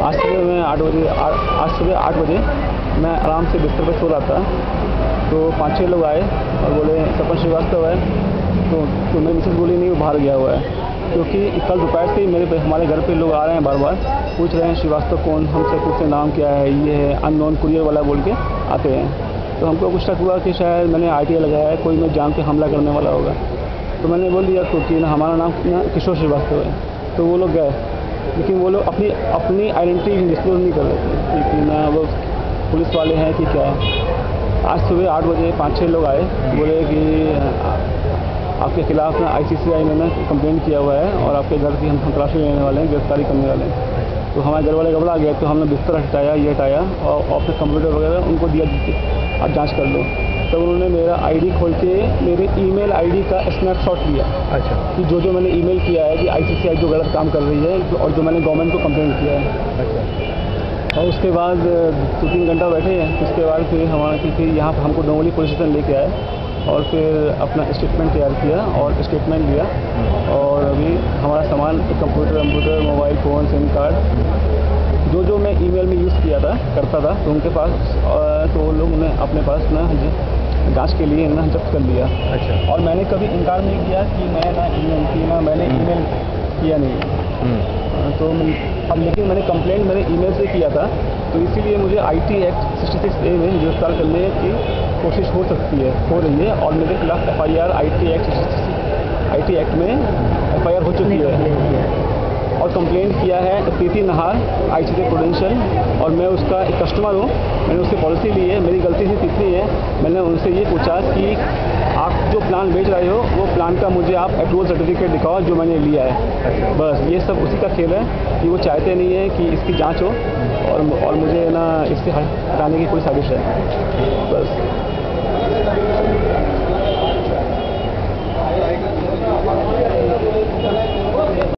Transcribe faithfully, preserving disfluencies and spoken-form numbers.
आज सुबह मैं आठ बजे आज सुबह आठ बजे मैं आराम से बिस्तर पर सो रहा था, तो पाँच छः लोग आए और बोले सरपंच श्रीवास्तव है। तो तो मेरी मिसेस बोली नहीं, वो बाहर गया हुआ है, क्योंकि कल दोपहर से ही मेरे पे हमारे घर पे लोग आ रहे हैं, बार बार पूछ रहे हैं श्रीवास्तव कौन, हमसे पूछते नाम क्या है, ये है अननोन कुरियर वाला बोल के आते हैं। तो हमको कुछ शक हुआ कि शायद मैंने आई टी आई लगाया है, कोई मैं जान के हमला करने वाला होगा। तो मैंने बोल दिया क्योंकि ना हमारा नाम ना किशोर श्रीवास्तव है। तो वो लोग गए, लेकिन वो लोग अपनी अपनी आइडेंटिटी डिस्क्लोज नहीं कर रहे थे कि ना वो पुलिस वाले हैं कि क्या है। आज सुबह आठ बजे पाँच छः लोग आए, बोले कि आपके खिलाफ ना आई सी सी आई में ना कंप्लेंट किया हुआ है और आपके घर की हम तलाशी लेने वाले हैं, गिरफ्तारी करने वाले हैं। तो हमारे घर वाले घबरा गए, तो हमने बिस्तर हटाया, ये हटाया और अपने कंप्यूटर वगैरह उनको दिया, आप जांच कर लो। तो उन्होंने मेरा आईडी खोल के मेरे ईमेल आईडी का स्नैपशॉट लिया। अच्छा। कि जो जो मैंने ईमेल किया है कि आई सी सी आई जो गलत काम कर रही है और जो मैंने गवर्नमेंट को कंप्लेंट किया है। अच्छा। और उसके बाद दो तीन घंटा बैठे हैं, उसके बाद फिर हमारा कि फिर यहाँ पर हमको डोंगली पुलिस स्टेशन लेके आए और फिर अपना स्टेटमेंट तैयार किया और स्टेटमेंट लिया। और अभी हमारा सामान computer computer mobile phone sim card जो जो मैं ईमेल में यूज़ किया था करता था, तो उनके पास तो वो लोग ने अपने पास ना जांच के लिए ना जब्त कर लिया। अच्छा। और मैंने कभी इनकार नहीं किया कि मैं ना ईमेल की ना मैंने ईमेल किया नहीं। तो अब लेकिन मैंने कंप्लेंट मैंने ईमेल से किया था, तो इसीलिए मुझे I T act sixty six A में गिरफ्तार करने की कोशिश हो सकती है, हो रही है। और मेरे खिलाफ F I R I T act I T act में एफ आई आर हो चुकी है और कंप्लेंट किया है प्रीति नहार आई सी सी प्रोडेंशियल। और मैं उसका एक कस्टमर हूँ, मैंने उससे पॉलिसी ली है। मेरी गलती सिर्फ इतनी है, मैंने उनसे ये पूछा कि आप जो प्लान बेच रहे हो वो प्लान का मुझे आप अप्रूवल सर्टिफिकेट दिखाओ जो मैंने लिया है। बस ये सब उसी का खेल है कि वो चाहते नहीं है कि इसकी जांच हो और और मुझे ना इससे हटाने की कोई साजिश है।